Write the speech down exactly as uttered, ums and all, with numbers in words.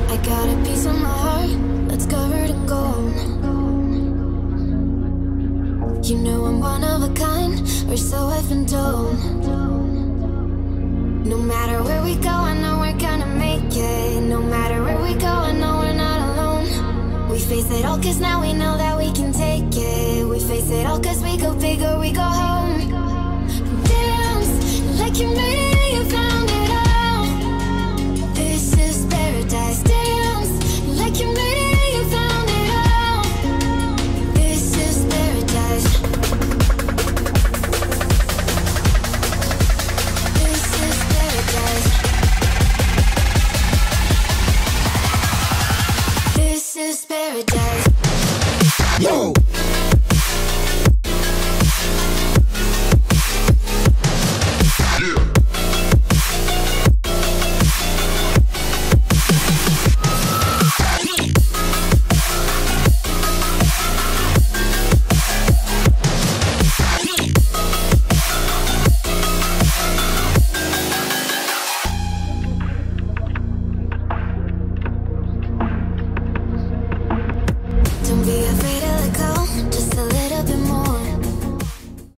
I got a piece of my heart that's covered in gold. You know I'm one of a kind, or so I've been told. No matter where we go, I know we're gonna make it. No matter where we go, I know we're not alone. We face it all cause now we know that we can take it. We face it all cause we go big or we go home. Dance like you made it, you found it all. This is paradise. Dance like you made it, you found it all. This is paradise. This is paradise. Yo!